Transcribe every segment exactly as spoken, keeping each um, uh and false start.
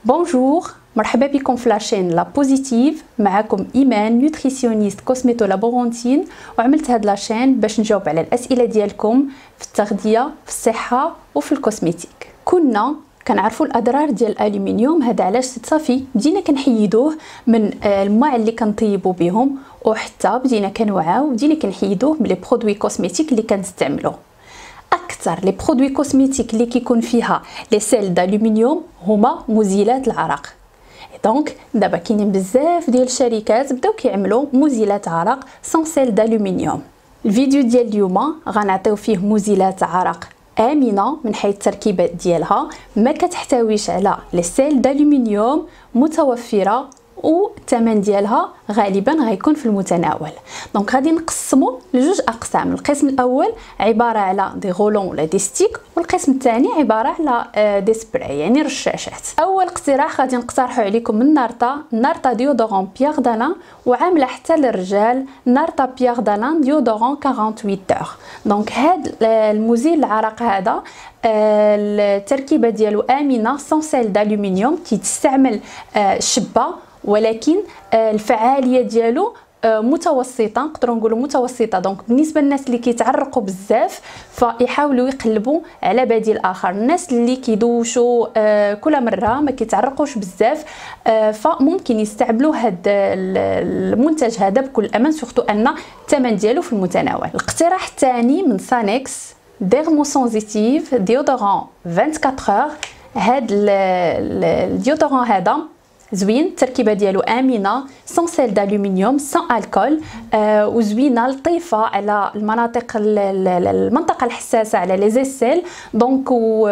بونجور، مرحبا بكم في لاشين لا بوزيتيف. معكم ايمان نوتريسيونيست كوسميتو لابورونتين، وعملت هاد لاشين باش نجاوب على الاسئله ديالكم في التغذيه، في الصحه وفي الكوسميتيك. كنا كنعرفوا الاضرار ديال الالومنيوم، هذا علاش صافي بدينا كنحيدوه من الماء اللي كنطيبوا بهم، وحتى بدينا كنوعاو بدينا كنحيدوه من لي برودوي كوسميتيك اللي كنستعملوه. اكثر لي برودوي كوسميتيك اللي كيكون فيها لي سيل دالومنيوم هما مزيلات العرق. دونك دابا كاينين بزاف ديال الشركات بداو كيعملوا مزيلات عرق سون سيل دالومنيوم. الفيديو ديال اليوم غنعطيو فيه مزيلات عرق امنه من حيث التركيبه ديالها، ما كتحتويش على لي سيل دالومنيوم، متوفره والثمن ديالها غالبا غيكون في المتناول. دونك غادي نقسموا لجوج اقسام. القسم الاول عباره على دي غولون ولا دي ستيك، والقسم الثاني عباره على دي سبراي يعني رشاشات. اول اقتراح غادي نقترحوا عليكم النارتا نارتا ديودورون بيير دالان، وعامله حتى للرجال نارتا بيير دالان ديودورون ثمانية وأربعين اور. دونك هاد المزيل العرق هذا التركيبه ديالو امنه سون سيل دالومنيوم، كيتستعمل شابه، ولكن الفعاليه ديالو متوسطه، نقدروا نقولوا متوسطه. دونك بالنسبه للناس اللي كيتعرقوا بزاف فيحاولوا يقلبوا على بديل اخر. الناس اللي كيدوشوا كل مره ما كيتعرقوش بزاف فممكن يستعملوا هذا المنتج هذا بكل امان، سورتو ان الثمن ديالو في المتناول. الاقتراح الثاني من سانكس ديرموسنسيتيف ديودورون أربعة وعشرين اور. هاد الديودورون هذا زوين، التركيبه ديالو امنه سون سيل دالومنيوم سون الكول، آه وزوينه لطيفه على المناطق المنطقه الحساسه على لي زيسيل. دونك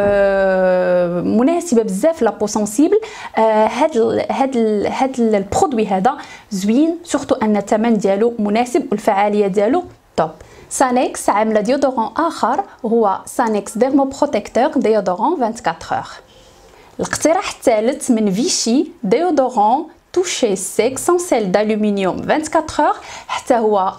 آه مناسبه بزاف لا بو سونسيبل. آه هاد ال هاد ال هاد البرودوي هذا زوين، سورتو ان الثمن ديالو مناسب والفعاليه ديالو توب. سانكس عامله ديودورون اخر هو سانكس ديرمو بروتيكتور ديودورون أربعة وعشرين اور. الاقتراح الثالث من فيشي ديودورون توشي سيك سون سيل دالومنيوم أربعة وعشرين اور، حتى هو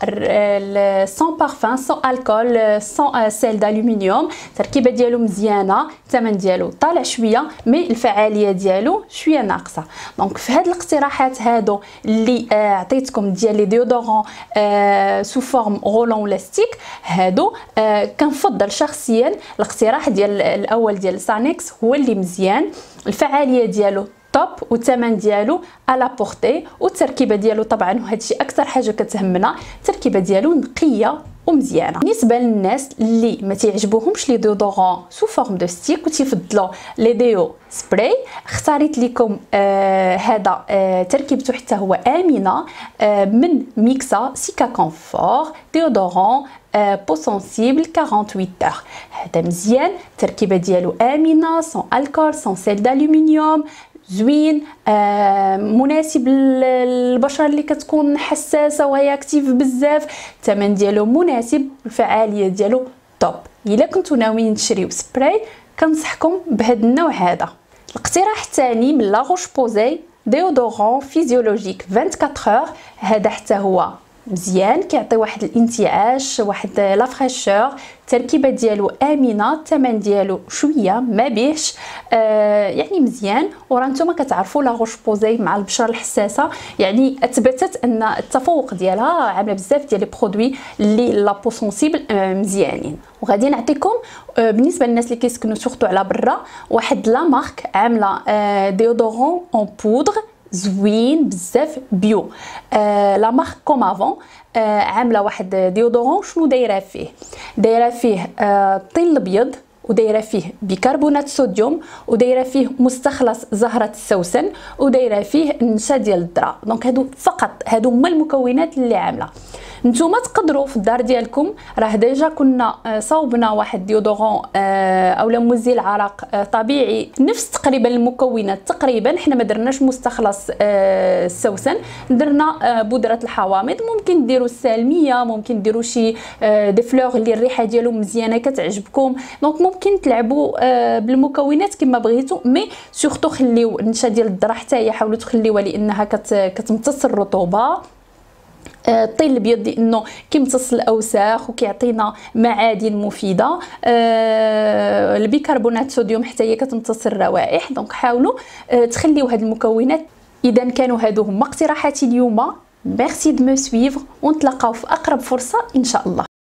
سون بارفان سون الكول سون سيل دالومنيوم. التركيبه ديالو مزيانه، الثمن ديالو طالع شويه مي الفعاليه ديالو شويه ناقصه. دونك في هاد الاقتراحات هادو اللي آه عطيتكم ديال لي ديودورون آه سو فورم غولون ولا ستيك، هادو آه كنفضل شخصيا الاقتراح ديال الاول ديال سانكس هو اللي مزيان، الفعاليه ديالو توب والثمن ديالو على بورتي، والتركيبه ديالو طبعا وهادشي اكثر حاجه كتهمنا، التركيبه ديالو نقيه ومزيانه. بالنسبه للناس اللي ما تيعجبوهمش لي ديودورون سو فورم دو ستيك وتيفضلوا لي ديو سبراي، اختاريت لكم آه هذا آه تركيبته حتى هو امنه آه من ميكسا سيكا كونفور ديودورون آه بو سونسيبل ثمانية وأربعين اور. هذا مزيان، التركيبه ديالو امنه سون الكول سون سيل دالومنيوم، زوين آه مناسب للبشره اللي كتكون حساسه وهي اكتيف بزاف، الثمن ديالو مناسب، الفعاليه ديالو توب. الا كنتو ناويين تشريو سبراي كنصحكم بهذا النوع هذا. الاقتراح الثاني من لا روش بوزي ديودورون فيزيولوجيك أربعة وعشرين اور. هذا حتى هو مزيان، كيعطي واحد الانتعاش، واحد لا فريشور، التركيبه ديالو امنه، الثمن ديالو شويه ما بيهش آه يعني مزيان. ورا نتوما كتعرفوا لا روش بوزي مع البشره الحساسه يعني اثبتت ان التفوق ديالها، عامله بزاف ديال لي برودوي اللي لا بو سونسيبل آه مزيانين. وغادي نعطيكم آه بالنسبه للناس اللي كيسكنوا سورتو على برا واحد لا مارك عامله آه ديودورون اون بودر زوين بزاف بيو، آه لا مارك كوم افون آه عامله واحد ديودورون. شنو دايره فيه؟ دايره فيه آه الطين الابيض، ودايره فيه بيكربونات الصوديوم، ودايره فيه مستخلص زهره السوسن، ودايره فيه النشا ديال الذره. دونك هادو فقط هادو هما المكونات اللي عامله. نتوما تقدروا في الدار ديالكم، راه ديجا كنا صوبنا واحد ديودورون اولا مزيل عرق طبيعي نفس تقريبا المكونات تقريبا، حنا ما درناش مستخلص السوسن، درنا بودره الحوامض، ممكن ديروا السالميه، ممكن ديروا شي دي فلور اللي الريحه ديالو مزيانه كتعجبكم. دونك ممكن تلعبوا بالمكونات كما بغيتوا، مي سورتو خليو النشا ديال الذره حتى هي حاولوا تخليوها لانها كتمتص الرطوبه. الطين الابيض لانه كيمتص الاوساخ وكيعطينا معادن مفيده. أه البيكربونات الصوديوم حتى هي كتمتص الروائح. دونك حاولوا أه تخليو هاد المكونات. اذا كانوا هادو هما اقتراحاتي اليوم. ميرسي دو مو سويفر ونتلاقاو في اقرب فرصه ان شاء الله.